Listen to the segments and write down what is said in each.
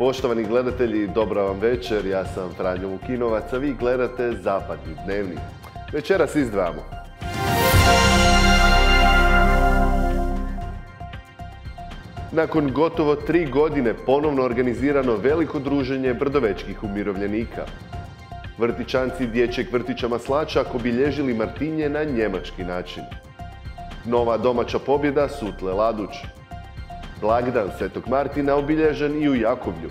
Poštovani gledatelji, dobra vam večer, ja sam Franjo Vukinovac, a vi gledate Zapadni dnevnik. Večeras izdvajamo. Nakon gotovo 3 godine ponovno organizirano veliko druženje brdovečkih umirovljenika. Vrtićanci dječjeg vrtića Maslačak obilježili Martinje na njemački način. Nova domaća pobjeda Sutle Laduć. Blagdan Svetog Martina obilježen i u Jakovlju.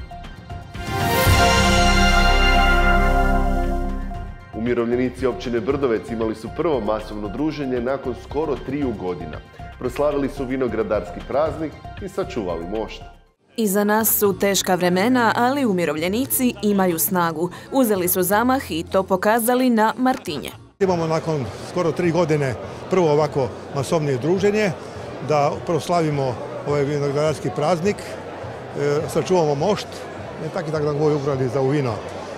Umirovljenici općine Brdovec imali su prvo masovno druženje nakon skoro 3 godina. Proslavili su vinogradarski praznik i sačuvali mošt. Iza nas su teška vremena, ali umirovljenici imaju snagu. Uzeli su zamah i to pokazali na Martinje. Imamo nakon skoro 3 godine prvo ovako masovnije druženje, da proslavimo ovaj vinogradarski praznik, sačuvamo mošt, tako i tako da govoju ugrali za vino.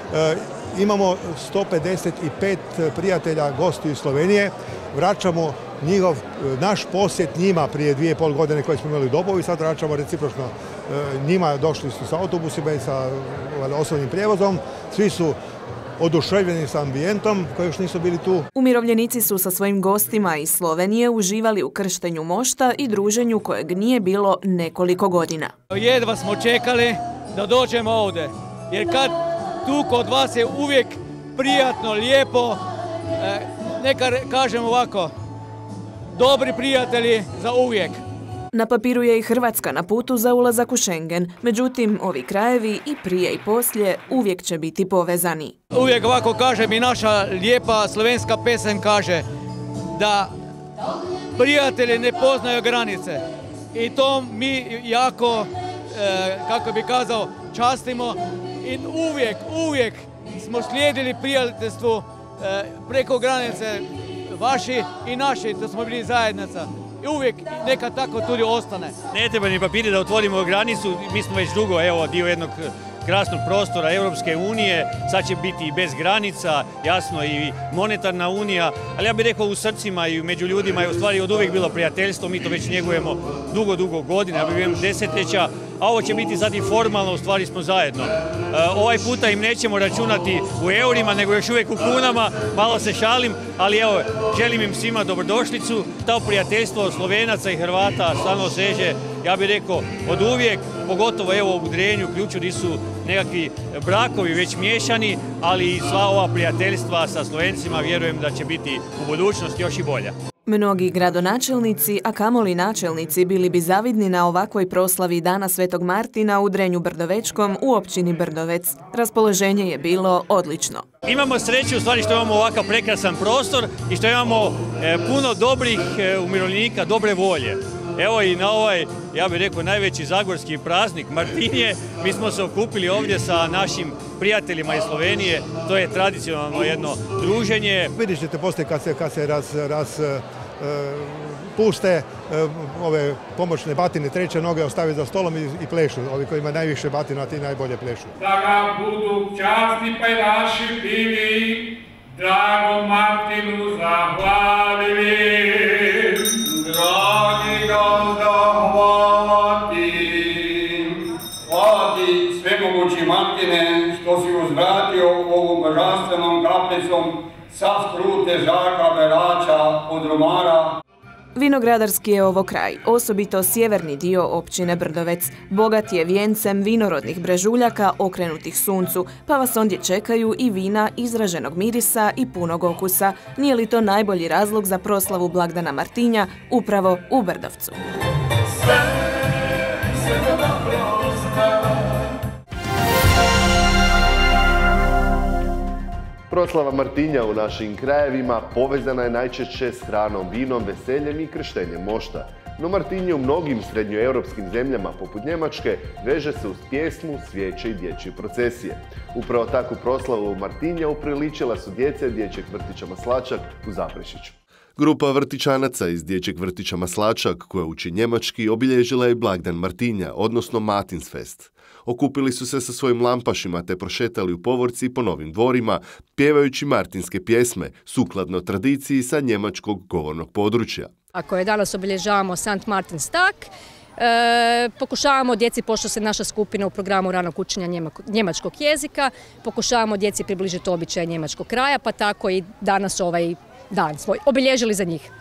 Imamo 155 prijatelja, gostiju iz Slovenije, vraćamo naš posjet njima prije 2,5 godine koje smo imali u Dobovu i sad vraćamo recipročno njima, došli su sa autobusima i sa osobnim prijevozom, svi su oduševljeni sa ambijentom koji još nisu bili tu. Umirovljenici su sa svojim gostima iz Slovenije uživali u krštenju mošta i druženju kojeg nije bilo nekoliko godina. Jedva smo čekali da dođemo ovdje, jer kad tu kod vas je uvijek prijatno, lijepo, neka kažem ovako, dobri prijatelji za uvijek. Na papiru je i Hrvatska na putu za ulazak u Schengen, međutim ovi krajevi i prije i poslije uvijek će biti povezani. Uvijek ovako kažem i naša lijepa slovenska pesem kaže da prijatelji ne poznaju granice i to mi jako, kako bi kazao, častimo i uvijek smo slijedili prijateljstvu preko granice vaši i naši, da smo bili zajednica. I uvijek neka tako tudi ostane. Ne treba ni papiri da otvorimo granicu, mi smo već dugo dio jednog krasnog prostora Europske unije, sad će biti i bez granica, jasno i monetarna unija, ali ja bih rekao u srcima i među ljudima je u stvari od uvijek bilo prijateljstvo, mi to već njegujemo dugo godina, ja bih vjerujem desetljeća, a ovo će biti sad i formalno, u stvari smo zajedno. Ovaj puta im nećemo računati u eurima, nego još uvijek u kunama, malo se šalim, ali evo, želim im svima dobrodošlicu, to prijateljstvo Slovenaca i Hrvata stvarno seže, ja bih rekao, od uvijek, pogotovo evo u Drenju, Ključu, gdje su nekakvi brakovi već miješani, ali i sva ova prijateljstva sa Slovencima vjerujem da će biti u budućnosti još i bolja. Mnogi gradonačelnici, a kamoli načelnici, bili bi zavidni na ovakvoj proslavi Dana Svetog Martina u Drenju Brdovečkom u općini Brdovec. Raspoloženje je bilo odlično. Imamo sreću u stvari što imamo ovakav prekrasan prostor i što imamo puno dobrih umirovljenika, dobre volje. Evo i na ovaj, ja bih rekao, najveći zagorski praznik Martinje, mi smo se okupili ovdje sa našim prijateljima iz Slovenije, to je tradicionalno jedno druženje. Vidjet ćete poslije kad se puste ove pomoćne batine, treće noge ostave za stolom i plešu. Ovi koji imaju najviše batina, ti najbolje plešu. Da ga budu časni pajdaši pili, dragom Martinu zahvalili. Dragi Gazda, hvala ti svemogući Martine, što si uzvratio ovom božanstvenom kaplicom sav krut težaka berača od Romara. Vinogradarski je ovo kraj, osobito sjeverni dio općine Brdovec. Bogat je vijencem vinorodnih brežuljaka okrenutih suncu, pa vas ondje čekaju i vina izraženog mirisa i punog okusa. Nije li to najbolji razlog za proslavu blagdana Martinja upravo u Brdovcu? Proslava Martinja u našim krajevima povezana je najčešće s hranom, vinom, veseljem i krštenjem mošta. No Martinje u mnogim srednjoeuropskim zemljama poput Njemačke veže se uz pjesmu, svijeće i dječje procesije. Upravo takvu proslavu Martinja upriličila su djeca dječjeg vrtića Maslačak u Zaprešiću. Grupa vrtićanaca iz dječjeg vrtića Maslačak, koja uči njemački, obilježila je blagdan Martinja, odnosno Martinsfest. Okupili su se sa svojim lampašima te prošetali u povorci po novim dvorima, pjevajući martinske pjesme, sukladno tradiciji sa njemačkog govornog područja. Ako je danas obilježavamo St. Martin's Tak, Pokušavamo djeci, pošto se naša skupina u programu ranog učenja njemačkog jezika, pokušavamo djeci približiti običaje njemačkog kraja, pa tako i danas ovaj dan svoj obilježili za njih.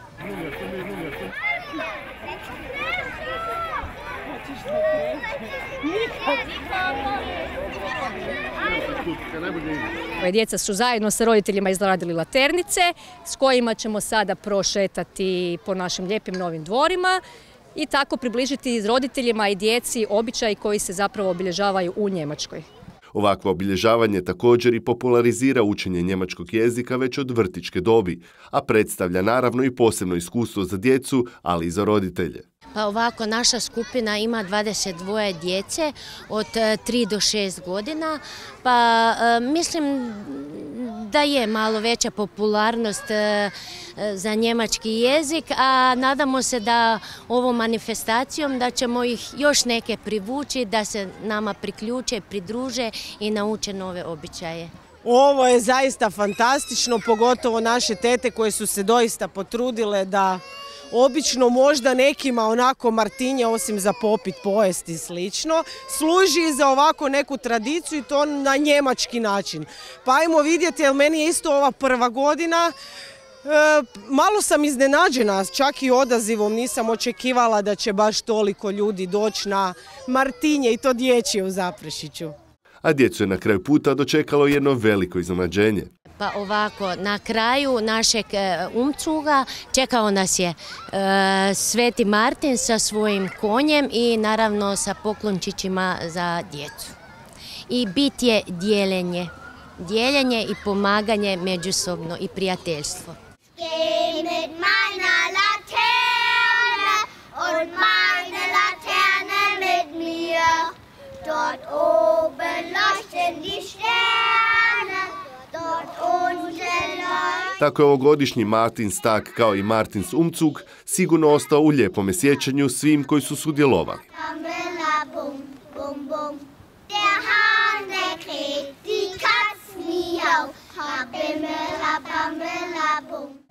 Djeca su zajedno sa roditeljima izradili laternice s kojima ćemo sada prošetati po našim lijepim novim dvorima i tako približiti roditeljima i djeci običaji koji se zapravo obilježavaju u Njemačkoj. Ovakvo obilježavanje također i popularizira učenje njemačkog jezika već od vrtićke dobi, a predstavlja naravno i posebno iskustvo za djecu, ali i za roditelje. Pa ovako, naša skupina ima 22 djece od 3 do 6 godina, pa mislim da je malo veća popularnost za njemački jezik, a nadamo se da ovom manifestacijom da ćemo ih još neke privući, da se nama priključe, pridruže i nauče nove običaje. Ovo je zaista fantastično, pogotovo naše tete koje su se doista potrudile da obično možda nekima onako Martinje, osim za popit, pojest i slično, služi za ovako neku tradiciju i to na njemački način. Pa ajmo vidjeti, jer meni je isto ova prva godina. Malo sam iznenađena, čak i odazivom nisam očekivala da će baš toliko ljudi doći na Martinje i to dječje u Zaprešiću. A djecu je na kraju puta dočekalo jedno veliko iznenađenje. Pa ovako, na kraju našeg umcuga čekao nas je Sveti Martin sa svojim konjem i naravno sa poklončićima za djecu. I bit je dijeljenje. Dijeljenje i pomaganje međusobno i prijateljstvo. Geh mit meiner Laterne und meine Laterne mit mir. Dort oben leuchten die Sterne, dort unten leuchten... Tako je ovogodišnji Martins tag kao i Martins Umzug sigurno ostao u lijepome sjećanju svim koji su sudjelovali. Pamela, bum, bum, bum. Der Hahn, der kräht, die Katz miau. Pamela, Pamela, bum.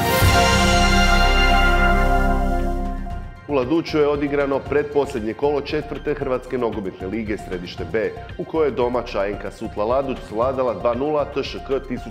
U Laduću je odigrano pretposljednje kolo četvrte Hrvatske nogometne lige Središte B, u kojoj je domaća NK Sutla Laduć svladala 2:0 TŠK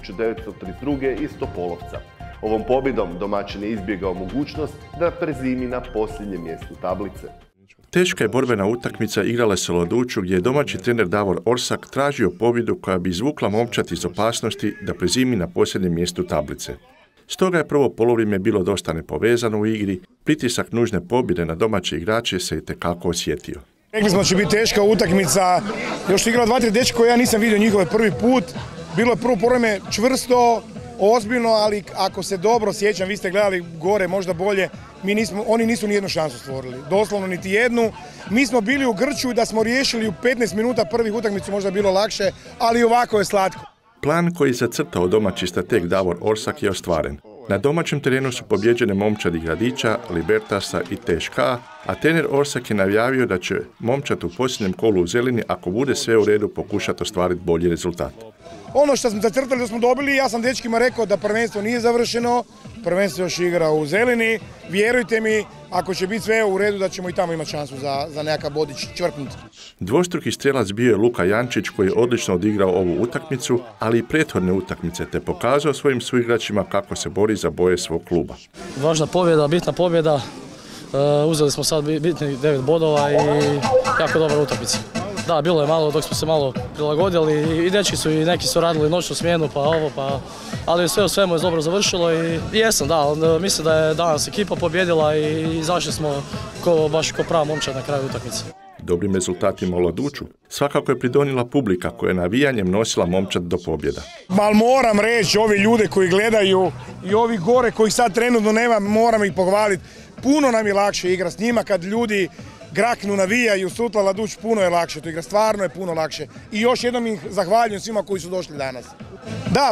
1932 iz Topolovca. Ovom pobjedom domaćin je izbjegao mogućnost da prezimi na posljednjem mjestu tablice. Teška je borbena utakmica igrala se u Laduću gdje je domaći trener Davor Orsak tražio pobjedu koja bi izvukla momčad iz opasnosti da prezimi na posljednjem mjestu tablice. Stoga je prvo polovrijeme bilo dosta nepovezano u igri, pritisak nužne pobjede na domaće igrače se itekako osjetio. Rekli smo da će biti teška utakmica, još su igrali 2-3 dečka koje ja nisam vidio njihove prvi put. Bilo je prvo polovrijeme čvrsto, ozbiljno, ali ako se dobro sjećam, vi ste gledali gore možda bolje, oni nisu nijednu šansu stvorili, doslovno niti jednu. Mi smo bili u grču da smo riješili u 15 minuta prvih utakmicu, možda bilo lakše, ali ovako je slatko. Plan koji je zacrtao domaći strateg Davor Orsak je ostvaren. Na domaćem terenu su pobjeđene momčadi Gradića, Libertasa i TŠK, a trener Orsak je najavio da će momčad u posljednjem kolu u Zelini, ako bude sve u redu, pokušati ostvariti bolji rezultat. Ono što smo zacrtali da smo dobili, ja sam dečkima rekao da prvenstvo nije završeno, prvenstvo još igra u Zelini. Vjerujte mi, ako će biti sve u redu, da ćemo i tamo imati šansu za nekakav bodić čvrknut. Dvostruki strelac bio je Luka Jančić koji je odlično odigrao ovu utakmicu, ali i prethodne utakmice, te pokazao svojim suigračima kako se bori za boje svog kluba. Važna pobjeda, bitna pobjeda. Uzeli smo sad bitnih 9 bodova i jako dobra utakmica. Da, bilo je malo dok smo se malo prilagodili i dečki su i neki su radili noćnu smjenu pa ovo ali sve u svemu je dobro završilo i jesam, da, mislim da je danas ekipa pobjedila i izašli smo baš ko prava momčad na kraju utakmice. Dobrim rezultatima u Laduću svakako je pridonijela publika koja je navijanjem nosila momčad do pobjeda. Mal moram reći, ovi ljude koji gledaju i ovi gore kojih sad trenutno nema, moram ih pohvaliti. Puno nam je lakše igra s njima kad ljudi graknu, navijaju, Sutla Laduć, puno je lakše to igra, stvarno je puno lakše. I još jednom ih zahvaljujem svima koji su došli danas. Da,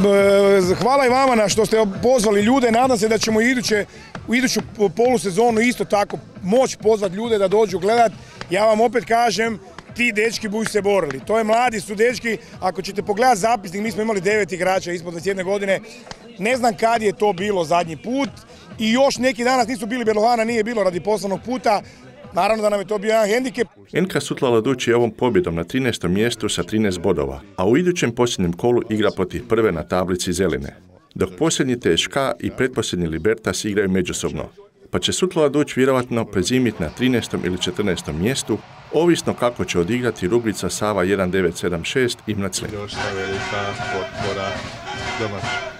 hvala i vama na što ste pozvali ljude, nadam se da ćemo u iduću polusezonu isto tako moći pozvati ljude da dođu gledat. Ja vam opet kažem, ti dečki budu se borili. To je mladi su dečki, ako ćete pogledati zapisnik, mi smo imali 9 igrača ispod 21 godine. Ne znam kad je to bilo zadnji put i još neki danas nisu bili, Berlohana nije bilo radi poslovnog puta. Naravno da nam je to bio jedan hendikep. NK Sutla Laduć je ovom pobjedom na 13. mjestu sa 13 bodova, a u idućem posljednjem kolu igra protiv prve na tablici Zeline, dok posljednji TŠK i pretposljednji Libertas igraju međusobno, pa će Sutla Laduć vjerovatno prezimiti na 13. ili 14. mjestu, ovisno kako će odigrati Rugvica Sava 1976 i Mlaclin. Dosta velika potpora domaća.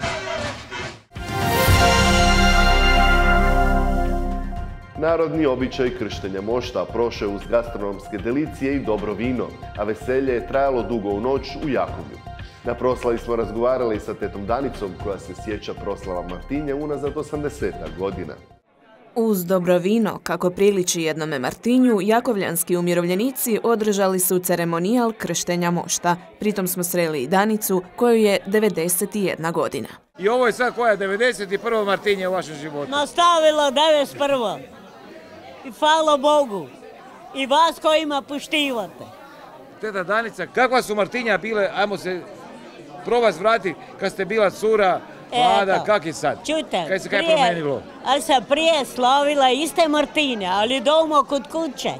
Narodni običaj krštenja mošta prošao uz gastronomske delicije i dobro vino, a veselje je trajalo dugo u noć u Jakovlju. Na proslavi smo razgovarali sa tetom Danicom koja se sjeća proslava Martinja unazad 80 godina. Uz dobro vino, kako priliči jednome Martinju, jakovljanski umirovljenici održali su ceremonijal krštenja mošta. Pritom smo sreli i Danicu, kojoj je 91 godina. I ovo je sad koja je 91. Martinje u vašem životu? Nastavila 91. I hvala Bogu. I vas kojima poštivate. Teta Danica, kakva su Martinja bile, ajmo se probati vratiti, kad ste bila cura, mlada, kak je sad? Čujte, kaj se kaj promenilo? Ali sam prije slavila iste Martine, ali doma kod kuće.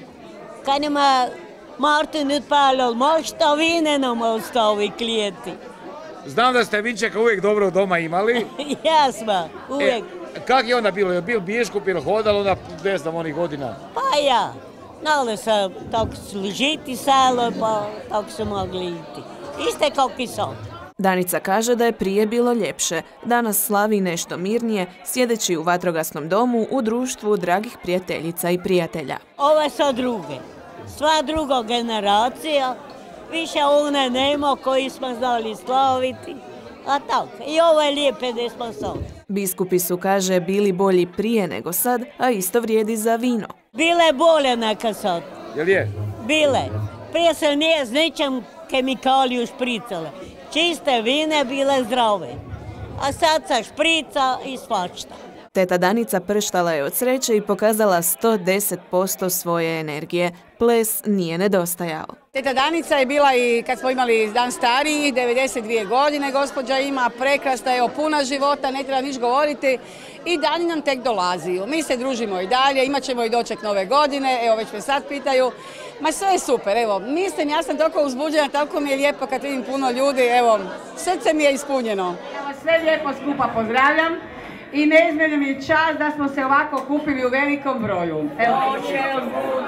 Kad nema Martin odpalil mošta, vine nam ostavi klijeti. Znam da ste vinčeka uvijek dobro doma imali. Jasno, uvijek. Kak je onda bilo? Je bil biješkup ili hodalo onda, ne znam, onih godina? Pa ja. Znali sam tako služiti selo, pa tako su mogli iti. Iste kao i sad. Danica kaže da je prije bilo ljepše. Danas slavi nešto mirnije, sjedeći u vatrogasnom domu u društvu dragih prijateljica i prijatelja. Ove su druge. Sva druga generacija. Više one nema koji smo znali slaviti. A tako, i ovo je lijepe da smo sad. Biskupi su, kaže, bili bolji prije nego sad, a isto vrijedi za vino. Bile bolje neka sad. Jel je? Bile. Prije se nije s ničem kemikaliju špricale. Čiste vine bile zdrave. A sad sa šprica i svačta. Teta Danica prštala je od sreće i pokazala 110% svoje energije. Ples nije nedostajao. Teta Danica je bila i kad smo imali dan stariji, 92 godine gospođa ima, prekrasna je, puna života, ne treba niš govoriti i dani nam tek dolazi. Mi se družimo i dalje, imat ćemo i doček nove godine, evo već me sad pitaju. Ma sve je super, evo, mislim, ja sam toliko uzbuđena, toliko mi je lijepo kad vidim puno ljudi, evo, srce mi je ispunjeno. Evo, sve lijepo skupa pozdravljam. I neizmjerno mi je čast da smo se ovako kupili u velikom broju. Očel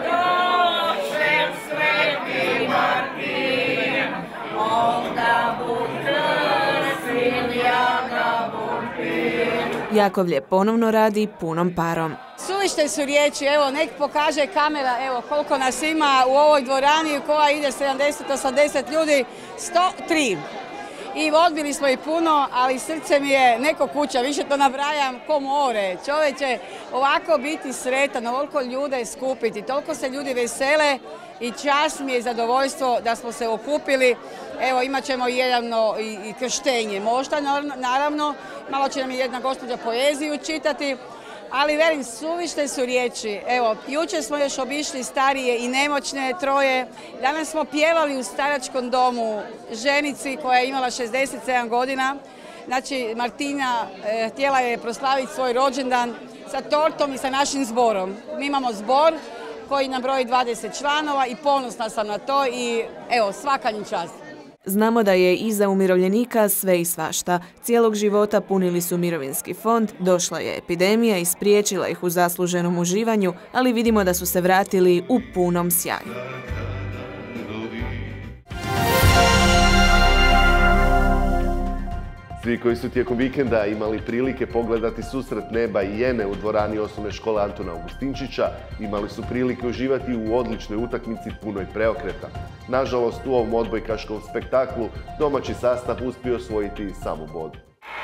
sveti Martin, onda bud krsil, ja ga bud pil. Jakovlje ponovno radi punom parom. Suvište su riječi, evo nek pokaže kamera, evo koliko nas ima u ovoj dvorani u koja ide 70-80 ljudi, 103. I odbili smo i puno, ali srce mi je neko kuća, više to nabrajam ko more. Čovječe, ovako biti sretan, ovoliko ljude skupiti, toliko se ljudi vesele i čast mi je zadovoljstvo da smo se okupili. Evo, imat ćemo jedno i krštenje mošta, naravno, malo će nam jedna gospođa poeziju čitati. Ali velim, suvište su riječi. Evo, jučer smo još obišli starije i nemoćne troje. Danas smo pjevali u staračkom domu ženici koja je imala 67 godina. Znači, Martina htjela je proslaviti svoj rođendan sa tortom i sa našim zborom. Mi imamo zbor koji nam broji 20 članova i ponosna sam na to i evo, svaka njim čast. Znamo da je iza umirovljenika sve i svašta. Cijelog života punili su mirovinski fond, došla je epidemija i spriječila ih u zasluženom uživanju, ali vidimo da su se vratili u punom sjaju. Svi koji su tijekom vikenda imali prilike pogledati susret Neba i Jene u dvorani osnovne škole Antuna Augustinčića, imali su prilike uživati u odličnoj utakmici punoj preokreta. Nažalost, u ovom odbojkaškom spektaklu domaći sastav uspio osvojiti samo bod.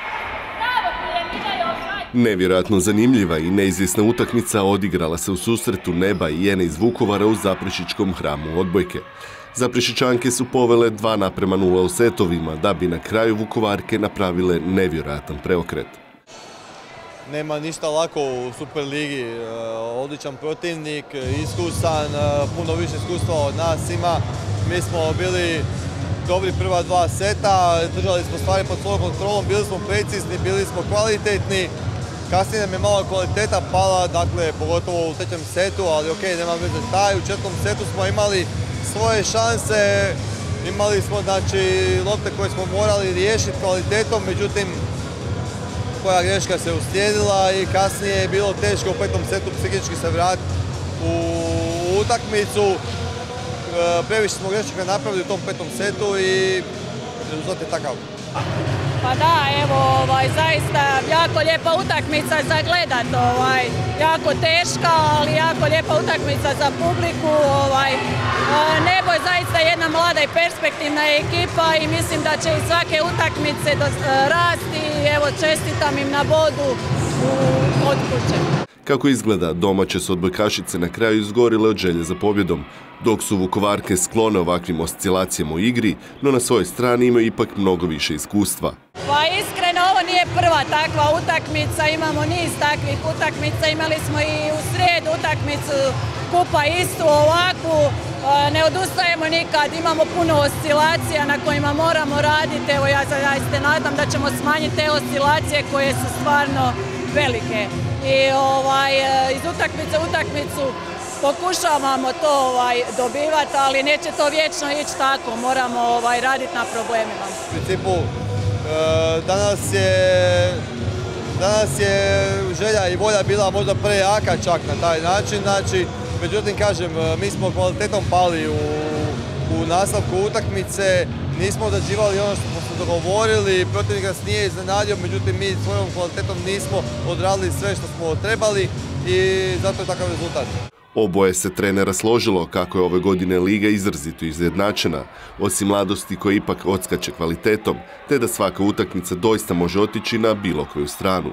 Nevjerojatno zanimljiva i neizvjesna utakmica odigrala se u susretu Neba i Jene iz Vukovara u Zaprešićkom hramu odbojke. Zaprešićanke su povele 2:0 u setovima, da bi na kraju Vukovarke napravile nevjerojatan preokret. Nema ništa lako u Superligi, odličan protivnik, iskusan, puno više iskustva od nas ima. Mi smo bili dobri prva 2 seta, držali smo stvari pod svojom kontrolom, bili smo precizni, bili smo kvalitetni Kasnije nam je malo kvaliteta pala, dakle, pogotovo u trećem setu, ali ok, nema veze taj. U četvrtom setu smo imali svoje šanse, imali smo, znači, lopte koje smo morali riješiti kvalitetom, međutim, koja greška se uslijedila i kasnije je bilo teško u petom setu psihički se vratiti u utakmicu. Previše smo grešaka napravili u tom petom setu i rezultat je takav. Pa da, evo, zaista jako lijepa utakmica za gledat, jako teška, ali jako lijepa utakmica za publiku. Nebo je zaista jedna mlada i perspektivna ekipa i mislim da će iz svake utakmice rasti. Evo, čestitam im na bodu kod kuće. Kako izgleda, domaće su odbojkašice na kraju izgorile od želje za pobjedom, dok su Vukovarke sklone ovakvim oscilacijama u igri, no na svojoj strani imaju ipak mnogo više iskustva. Pa iskreno, ovo nije prva takva utakmica, imamo niz takvih utakmica, imali smo i u srijedu utakmicu kupa istu ovakvu, ne odustajemo nikad, imamo puno oscilacija na kojima moramo raditi, evo ja se nadam da ćemo smanjiti te oscilacije koje su stvarno velike. I iz utakmice u utakmicu pokušavamo to dobivati, ali neće to vječno ići tako, moramo raditi na problemima. U principu, danas je želja i volja bila možda prejaka čak na taj način, znači, međutim, kažem, mi smo kvalitetom pali u nastavku utakmice, nismo odrađivali ono što smo se dogovorili, protivnik nas nije iznenadio, međutim, mi svojom kvalitetom nismo odradili sve što smo trebali i zato je takav rezultat. Oboje se trenera složilo kako je ove godine liga izrazito izjednačena, osim mladosti koja ipak odskače kvalitetom, te da svaka utakmica doista može otići na bilo koju stranu.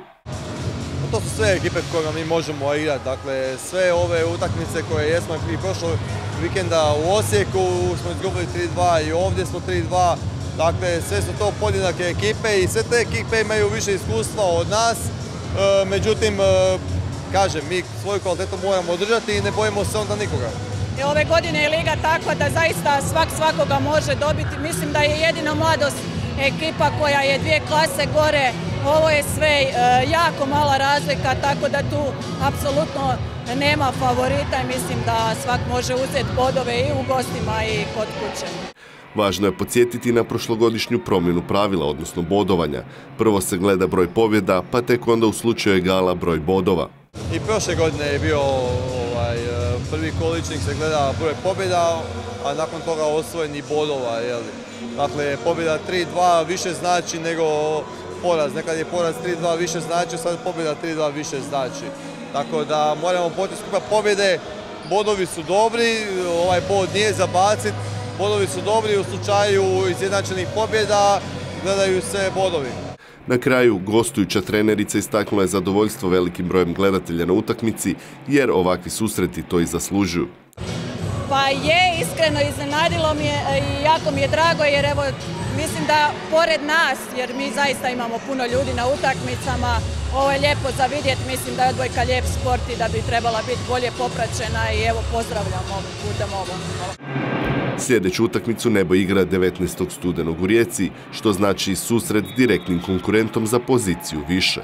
To su sve ekipe kojima mi možemo igrati, dakle sve ove utakmice koje jesmo i prošlog vikenda u Osijeku smo izgubili 3-2 i ovdje smo 3-2, dakle sve su to podjednake ekipe i sve te ekipe imaju više iskustva od nas, međutim, kažem, mi svoju kvalitetu moramo održati i ne bojimo se onda nikoga. Ove godine je liga takva da zaista svakoga može dobiti. Mislim da je jedino Mladost ekipa koja je 2 klase gore. Ovo je sve jako mala razlika, tako da tu apsolutno nema favorita i mislim da svak može uzeti bodove i u gostima i kod kuće. Važno je podsjetiti na prošlogodišnju promjenu pravila, odnosno bodovanja. Prvo se gleda broj pobjeda, pa tek onda u slučaju egala broj bodova. I prošle godine je bio prvi količnik se gleda broj pobjeda, a nakon toga osvojenih bodova. Dakle, pobjeda 3-2 više znači nego poraz. Nekad je poraz 3-2 više znači, sad pobjeda 3-2 više znači. Tako da moramo potići skupa pobjede, bodovi su dobri, ovaj bod nije za bacit, bodovi su dobri u slučaju izjednačenih pobjeda, gledaju se bodovi. Na kraju, gostujuća trenerica istaknula je zadovoljstvo velikim brojem gledatelja na utakmici, jer ovakvi susreti to i zaslužuju. Pa je, iskreno iznenadilo mi je i jako mi je drago, jer evo, mislim da pored nas, jer mi zaista imamo puno ljudi na utakmicama, ovo je lijepo za vidjeti, mislim da je odbojka lijep sport i da bi trebala biti bolje popraćena i evo, pozdravljam ovim putem ovo. Sljedeću utakmicu Nebo igra 19. studenog u Rijeci, što znači susret s direktnim konkurentom za poziciju više.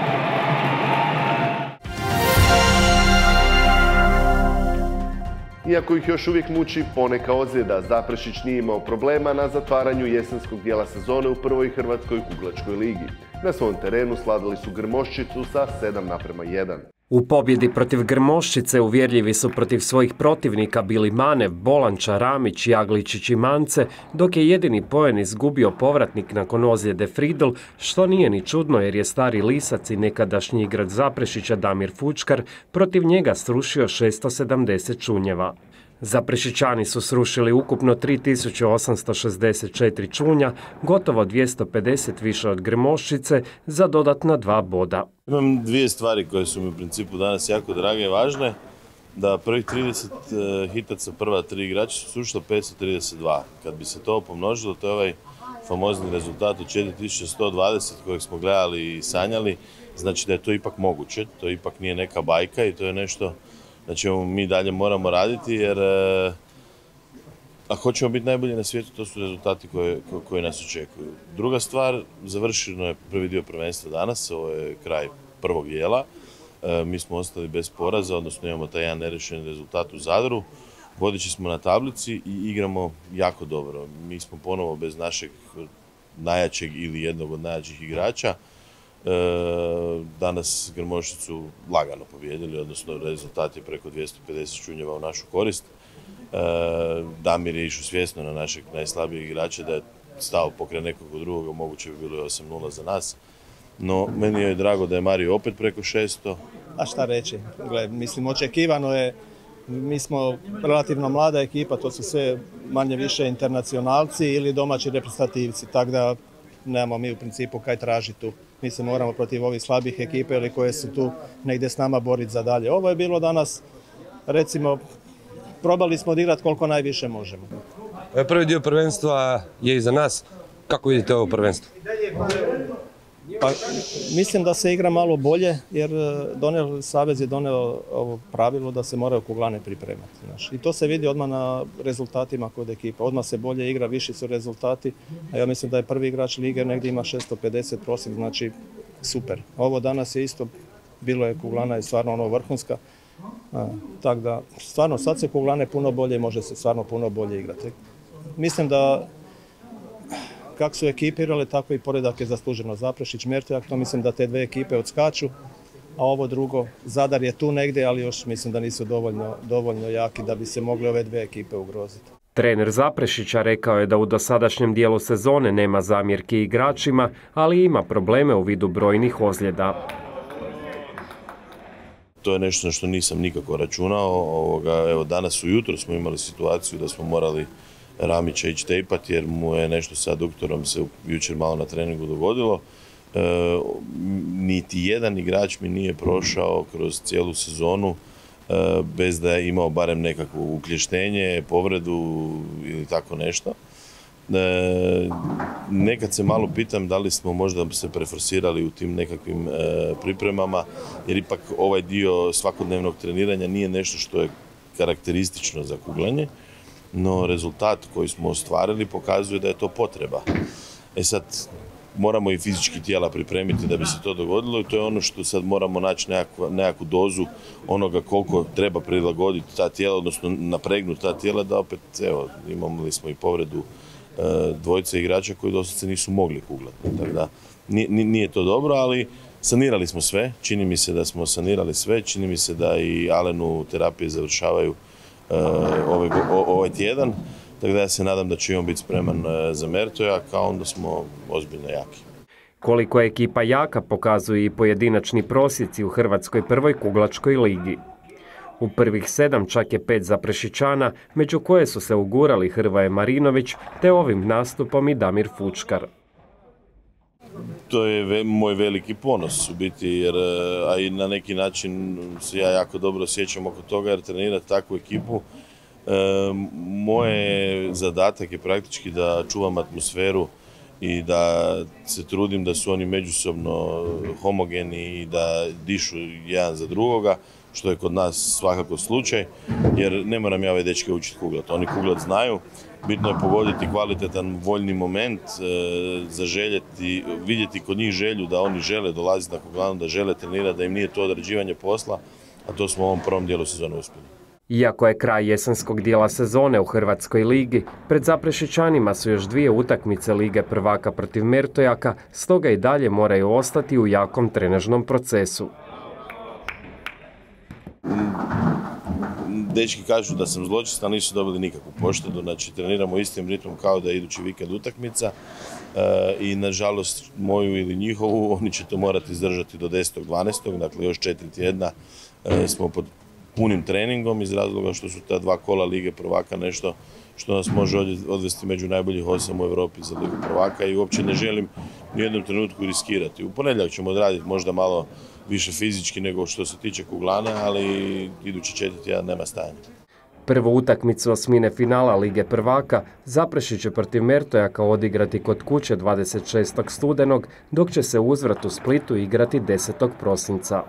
Iako ih još uvijek muči poneka ozljeda, Zaprešić nije imao problema na zatvaranju jesenskog dijela sezone u prvoj hrvatskoj kuglačkoj ligi. Na svom terenu slavili su Grmoščicu sa 7:1. U pobjedi protiv Grmoščice uvjerljivi su protiv svojih protivnika bili Manev, Bolanča, Ramić, Jagličić i Mance, dok je jedini poen izgubio povratnik nakon ozljede Fridl, što nije ni čudno jer je stari Lisac i nekadašnji igrač Zaprešića Damir Fučkar protiv njega srušio 670 čunjeva. Zaprešićani su srušili ukupno 3864 čunja, gotovo 250 više od Grmoščice za dodatna 2 boda. Imam 2 stvari koje su mi u principu danas jako drage i važne. Da prvih 30 hitaca, prva 3 igrača su srušila 532. Kad bi se to pomnožilo, to je ovaj famozni rezultat od 4120 kojeg smo gledali i sanjali. Znači da je to ipak moguće, to ipak nije neka bajka i to je nešto na čemu mi dalje moramo raditi, jer ako hoćemo biti najbolji na svijetu, to su rezultati koji nas očekuju. Druga stvar, završeno je prvi dio prvenstva danas, ovo je kraj prvog dijela. Mi smo ostali bez poraza, odnosno imamo taj jedan nerešeni rezultat u Zadru. Vodeći smo na tablici i igramo jako dobro. Mi smo ponovo bez našeg najjačeg ili jednog od najjačih igrača. Danas Grmoščicu lagano pobijedili, odnosno rezultat je preko 250 čunjeva u našu korist. Damir je išao svjesno na našeg najslabijeg igrača, da je stao pokraj nekog drugoga, moguće bi bilo 8-0 za nas. No, meni je drago da je Mario opet preko 600. A šta reći? Gle, mislim, očekivano je, mi smo relativno mlada ekipa, to su sve manje više internacionalci ili domaći reprezentativci, tako da nemamo mi u principu kaj tražiti tu. Mi se moramo protiv ovih slabih ekipe ili koje su tu negdje s nama boriti za dalje. Ovo je bilo danas, recimo, probali smo odigrati koliko najviše možemo. Prvi dio prvenstva je iza nas. Kako vidite ovo prvenstvo? Pa, mislim da se igra malo bolje jer Savez je doneo ovo pravilo da se moraju kuglane pripremati. I to se vidi odmah na rezultatima kod ekipa. Odmah se bolje igra, viši su rezultati. A ja mislim da je prvi igrač lige negdje ima 650 prosjek, znači super. Ovo danas je isto, bilo je kuglana i stvarno ono vrhunska. Tako da, stvarno sad se kuglane puno bolje i može se stvarno puno bolje igrati. Mislim da kako su ekipirale, tako i poredak je zasluženo. Zaprešić, Mertojak, to mislim da te dve ekipe odskaču, a ovo drugo, Zadar je tu negdje, ali još mislim da nisu dovoljno jaki da bi se mogli ove dve ekipe ugroziti. Trener Zaprešića rekao je da u dosadašnjem dijelu sezone nema zamjerki igračima, ali ima probleme u vidu brojnih ozljeda. To je nešto na što nisam nikako računao. Evo, danas ujutro smo imali situaciju da smo morali Ramića ići tejpati jer mu je nešto sa aduktorom se jučer malo na treningu dogodilo. Niti jedan igrač mi nije prošao kroz cijelu sezonu bez da je imao barem nekakvo ukleštenje, povredu ili tako nešto. Nekad se malo pitam da li smo možda se preforsirali u tim nekakvim pripremama, jer ipak ovaj dio svakodnevnog treniranja nije nešto što je karakteristično za kuglanje, no rezultat koji smo ostvarili pokazuje da je to potreba. Sad, moramo i fizički tijela pripremiti da bi se to dogodilo i to je ono što sad moramo naći nekakvu dozu onoga koliko treba prilagoditi ta tijela, odnosno napregnuti ta tijela da opet, evo, imali smo i povredu dvojice igrača koji doslovce nisu mogli kuglati. Tako da, nije to dobro, ali sanirali smo sve. Čini mi se da smo sanirali sve. Čini mi se da i Alenu terapije završavaju ovaj tjedan. Tako da ja se nadam da će on biti spreman za Mertojak, a onda smo ozbiljno jaki. Koliko je ekipa jaka pokazuju i pojedinačni prosjeci u Hrvatskoj prvoj kuglačkoj ligi. U prvih 7 čak je 5 Zaprešićana, među koje su se ugurali Hrvoje Marinović, te ovim nastupom i Damir Fučkar. To je moj veliki ponos u biti, jer a i na neki način se ja jako dobro osjećam oko toga, jer trenirati takvu ekipu. Moj zadatak je praktički da čuvam atmosferu i da se trudim da su oni međusobno homogeni i da dišu jedan za drugoga, što je kod nas svakako slučaj, jer ne moram ja ove dečke učiti kuglat. Oni kuglat znaju, bitno je pogoditi kvalitetan voljni moment, zaželjeti, vidjeti kod njih želju da oni žele dolaziti na kuglanu, da žele trenirati, da im nije to odrađivanje posla, a to smo u ovom prvom dijelu sezone uspjeli. Iako je kraj jesenskog dijela sezone u Hrvatskoj ligi, pred Zaprešićanima su još 2 utakmice Lige prvaka protiv Mertojaka, stoga i dalje moraju ostati u jakom trenažnom procesu. Dečki kažu da sam zločest, ali nisu dobili nikakvu poštedu, znači treniramo istim ritmom kao da je idući vikend utakmica i nažalost moju ili njihovu oni će to morati izdržati do 10.12. Dakle još 4 tjedna smo pod punim treningom iz razloga što su ta 2 kola Lige prvaka nešto što nas može odvesti među najboljih 8 u Europi za Ligu prvaka i uopće ne želim u jednom trenutku riskirati. U ponedjeljak ćemo odraditi možda malo više fizički nego što se tiče kuglane, ali idući 4 tjedan nema stajanja. Prvu utakmicu osmine finala Lige prvaka Zaprešić će protiv Mertojaka odigrati kod kuće 26. studenog, dok će se uzvrat u Splitu igrati 10. prosinca.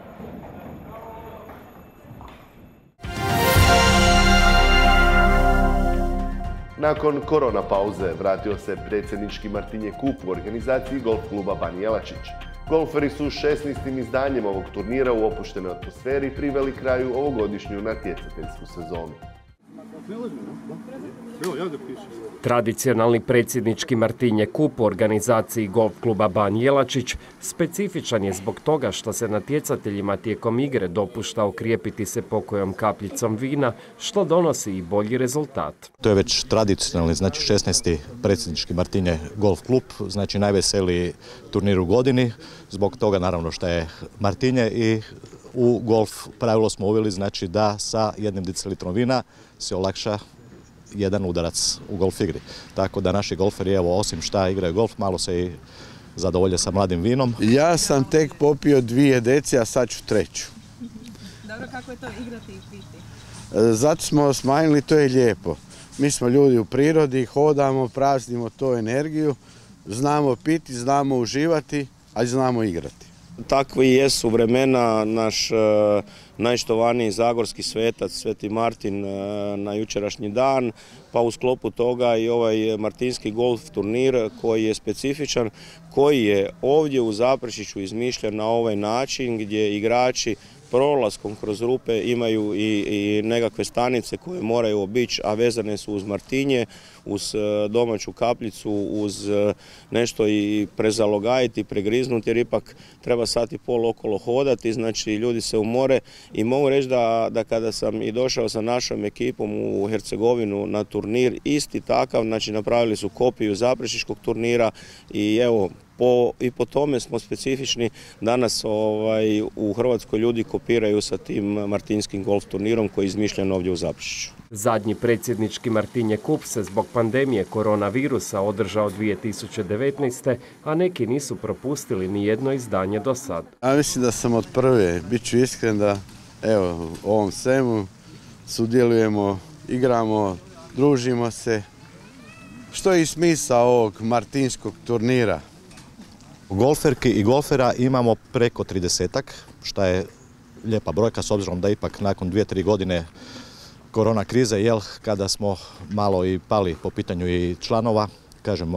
Nakon korona pauze vratio se predsjednički Martinje Kup u organizaciji golf kluba Bani Jelačić. Golferi su 16. izdanjem ovog turnira u opuštenoj atmosferi priveli kraju ovogodišnju natjecateljsku sezonu. Tradicionalni predsjednički Martinje Kup u organizaciji golf kluba Ban Jelačić specifičan je zbog toga što se natjecateljima tijekom igre dopušta okrijepiti se pokojom kapljicom vina, što donosi i bolji rezultat. To je već tradicionalni, znači 16. predsjednički Martinje golf klub, znači najveseliji turnir u godini, zbog toga naravno što je Martinje i u golf pravilo smo uveli, znači da sa 1 decilitrom vina se olakša jedan udarac u golf igri. Tako da naši golferi, evo, osim šta igraju golf, malo se i zadovolje sa mladim vinom. Ja sam tek popio 2 deci, a sad ću 3. Dobro, kako je to igrati i piti? Zato smo smanjili, to je lijepo. Mi smo ljudi u prirodi, hodamo, praznimo tu energiju, znamo piti, znamo uživati, a znamo igrati. Takvi jesu vremena, naš najštovaniji zagorski svetac, Sveti Martin, na jučerašnji dan, pa u sklopu toga i ovaj martinski golf turnir koji je specifičan, koji je ovdje u Zaprešiću izmišljen na ovaj način gdje igrači prolaskom kroz rupe imaju i nekakve stanice koje moraju obići, a vezane su uz Martinje, uz domaću kapljicu, uz nešto i prezalogajiti, pregriznuti, jer ipak treba sat i pol okolo hodati, znači ljudi se umore. I mogu reći da kada sam i došao sa našom ekipom u Hercegovinu na turnir, isti takav, znači napravili su kopiju zaprešiškog turnira i evo, i po tome smo specifični. Danas u Hrvatskoj ljudi kopiraju sa tim martinskim golf turnirom koji je izmišljen ovdje u Zaprešiću. Zadnji predsjednički Martinje Kup se zbog pandemije koronavirusa održao 2019. a neki nisu propustili ni jedno izdanje do sad. Ja mislim da sam od prve, bit ću iskren da evo, u ovom svemu sudjelujemo, igramo, družimo se. Što je i smisao ovog martinskog turnira? Golferki i golfera imamo preko 30-ak, što je lijepa brojka s obzirom da ipak nakon 2-3 godine korona krize, kada smo malo i pali po pitanju i članova, kažem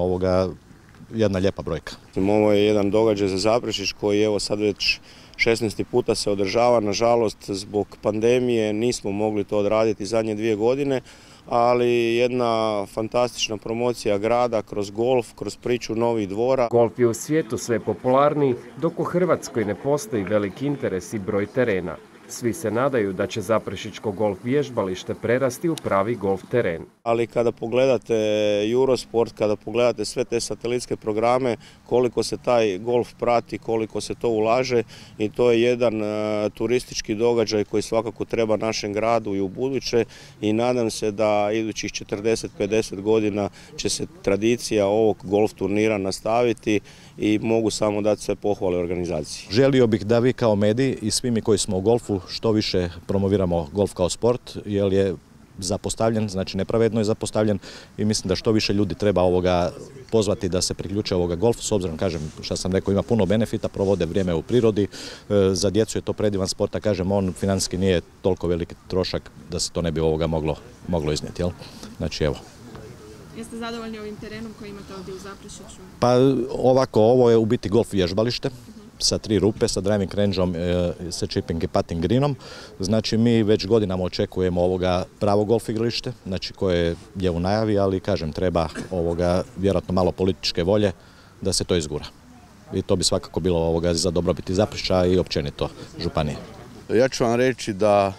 jedna lijepa brojka. Ovo je jedan događaj za Zaprešić koji evo sad već 16. puta se održava. Nažalost, zbog pandemije nismo mogli to odraditi zadnje 2 godine, ali jedna fantastična promocija grada kroz golf, kroz priču novih dvora. Golf je u svijetu sve popularniji, dok u Hrvatskoj ne postoji veliki interes i broj terena. Svi se nadaju da će Zaprešićko golf vježbalište prerasti u pravi golf teren. Ali kada pogledate Eurosport, kada pogledate sve te satelitske programe, koliko se taj golf prati, koliko se to ulaže, i to je jedan turistički događaj koji svakako treba našem gradu i u buduće, i nadam se da idućih 40-50 godina će se tradicija ovog golf turnira nastaviti i mogu samo dati sve pohvale organizaciji. Želio bih da vi kao mediji i svi mi koji smo u golfu što više promoviramo golf kao sport, jer je zapostavljen, znači nepravedno je zapostavljen, i mislim da što više ljudi treba pozvati da se priključe golfu, s obzirom, kažem, što sam rekao, ima puno benefita, provode vrijeme u prirodi, za djecu je to predivan sport, a kažem, on financijski nije toliko veliki trošak da se to ne bi moglo iznijeti, jel? Znači, evo. Jeste zadovoljni ovim terenom koji imate ovdje u Zaprešiću? Pa ovo je u biti golf vježbalište sa 3 rupe, sa driving rangeom, sa chipping i putting greenom. Znači mi već godinama očekujemo pravo golf igralište, znači koje je u najavi, ali kažem, treba vjerojatno malo političke volje da se to izgura. I to bi svakako bilo za dobrobiti Zaprešića i općenito županije. Ja ću vam reći da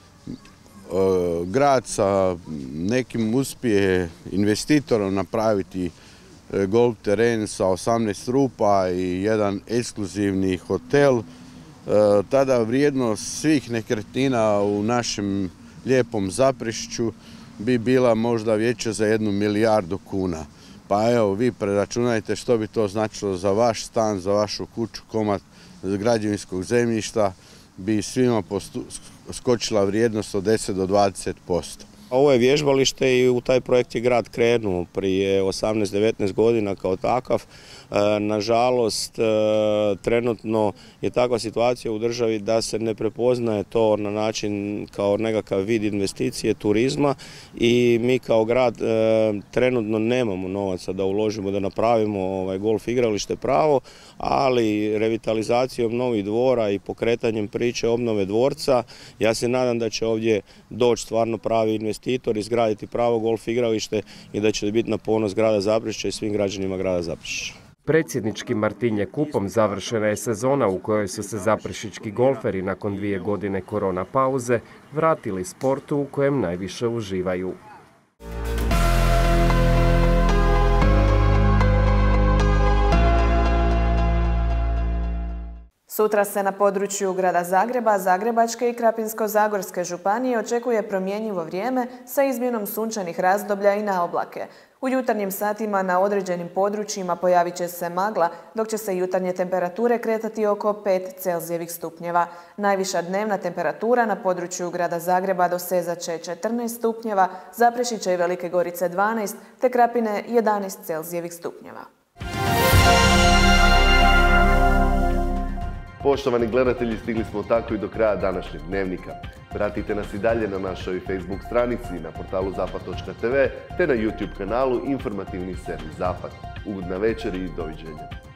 grad sa nekim uspije investitorom napraviti golf teren sa 18 rupa i jedan ekskluzivni hotel, tada vrijednost svih nekretnina u našem lijepom Zaprešiću bi bila možda veća za 1 milijardu kuna. Pa evo, vi preračunajte što bi to značilo za vaš stan, za vašu kuću, komad građevinskog zemljišta, bi svima skočila vrijednost od 10 do 20%. Ovo je vježbalište i u taj projekt je grad krenuo prije 18-19 godina kao takav. Nažalost, trenutno je takva situacija u državi da se ne prepoznaje to na način kao nekakav vid investicije turizma i mi kao grad trenutno nemamo novaca da uložimo, da napravimo golf igralište pravo, ali revitalizacijom novih dvora i pokretanjem priče obnove dvorca, ja se nadam da će ovdje doći stvarno pravi investitor, izgraditi pravo golf igralište i da će biti na ponos grada Zaprešića i svim građanima grada Zaprešića. Predsjedničkim Martinje kupom završena je sezona u kojoj su se zaprešički golferi nakon 2 godine korona pauze vratili sportu u kojem najviše uživaju. Sutra se na području grada Zagreba, Zagrebačke i Krapinsko-zagorske županije očekuje promjenjivo vrijeme sa izmjenom sunčanih razdoblja i na oblake. U jutarnjim satima na određenim područjima pojavit će se magla, dok će se jutarnje temperature kretati oko 5 Celzijevih stupnjeva. Najviša dnevna temperatura na području grada Zagreba dosezat će 14 stupnjeva, Zaprešića i Velike Gorice 12, te Krapine 11 Celzijevih stupnjeva. Poštovani gledatelji, stigli smo tako i do kraja današnjeg dnevnika. Pratite nas i dalje na našoj Facebook stranici, na portalu zapad.tv te na YouTube kanalu Informativni servis Zapad. Ugodna večer i doviđenja.